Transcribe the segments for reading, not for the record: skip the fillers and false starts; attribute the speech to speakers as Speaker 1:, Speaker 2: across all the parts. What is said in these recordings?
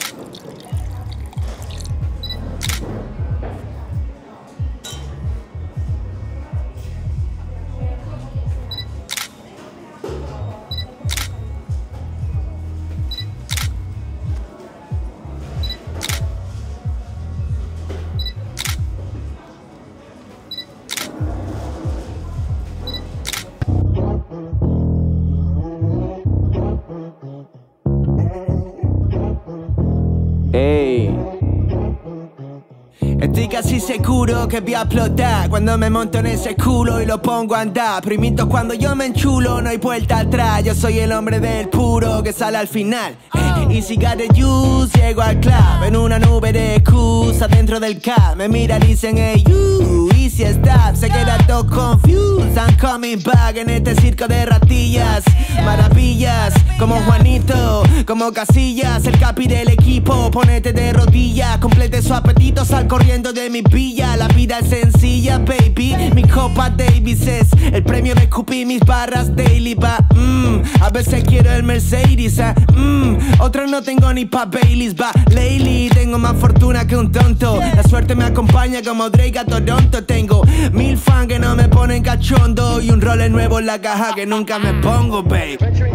Speaker 1: Ey. Estoy casi seguro que voy a explotar cuando me monto en ese culo y lo pongo a andar. Primitos, cuando yo me enchulo no hay vuelta atrás. Yo soy el hombre del puro que sale al final. Y si got the juice, llego al club en una nube de excusa dentro del cab. Me miran y dicen, hey you, easy stop. Se queda todo confused, I'm coming back en este circo de ratillas. Maravillas, como Juanito, como Casillas, el capi del equipo. Ponete de rodillas, complete su apetito, sal corriendo de mi villa. La vida es sencilla, baby, mi copa Davis es el premio de escupir mis barras daily, va. A veces quiero el Mercedes, otros no tengo ni pa' Baileys, va. Lately tengo más fortuna que un tonto. La suerte me acompaña como Drake a Toronto. Tengo 1000 fans que no me ponen cachondo y un roller nuevo en la caja que nunca me pongo, babe.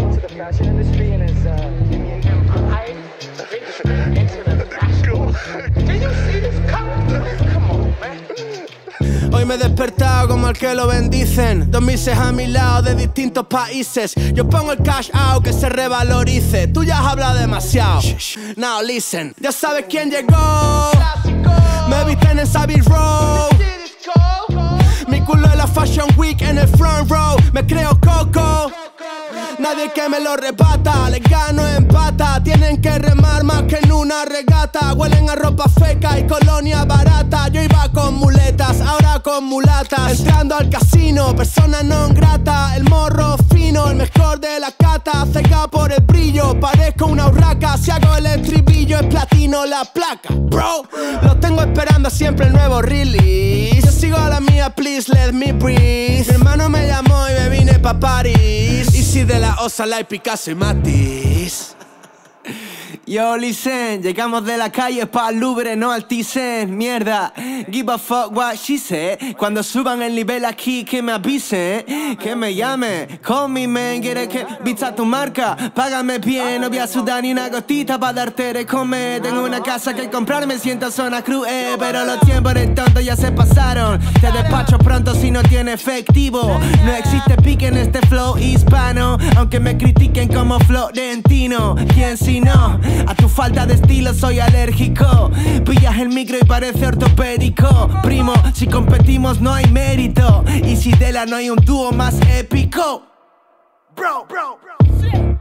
Speaker 1: Hoy me he despertado como el que lo bendicen. 2006 a mi lado de distintos países. Yo pongo el cash out que se revalorice. Tú ya has hablado demasiado. Now listen. Ya sabes quién llegó. Me visten en Savvy Row. Mi culo en la Fashion Week en el front row. Me creo Coco. Nadie que me lo rebata, les gano en pata. Tienen que remar más que en una regata. Huelen a ropa feca y colonia barata. Yo iba con muletas, ahora con mulatas. Entrando al casino, persona non grata. El morro fino, el mejor de la cata. Cega por el brillo, parezco una urraca. Si hago el estribillo es platino la placa. Bro, los tengo esperando siempre el nuevo release. Yo sigo a la mía, please let me breathe. Mi hermano me llamó y me vine pa' París. Y si de la Osala y Picasso y Matisse. Yo, listen, llegamos de la calle pa'l Louvre, no al Thyssen. Mierda, give a fuck what she said. Cuando suban el nivel aquí que me avisen, que me llame. Call me man, quiere que vista tu marca. Págame bien, no voy a sudar ni una gotita pa' darte de comer. Tengo una casa que comprar, me siento zona cruz, pero los tiempos de tonto ya se pasaron. Te despacho pronto si no tiene efectivo. No existe pique en este flow hispano, aunque me critiquen como florentino. ¿Quién si no? A tu falta de estilo soy alérgico. Pillas el micro y parece ortopédico. Primo, si competimos no hay mérito. Y si de la no hay un dúo más épico. Bro.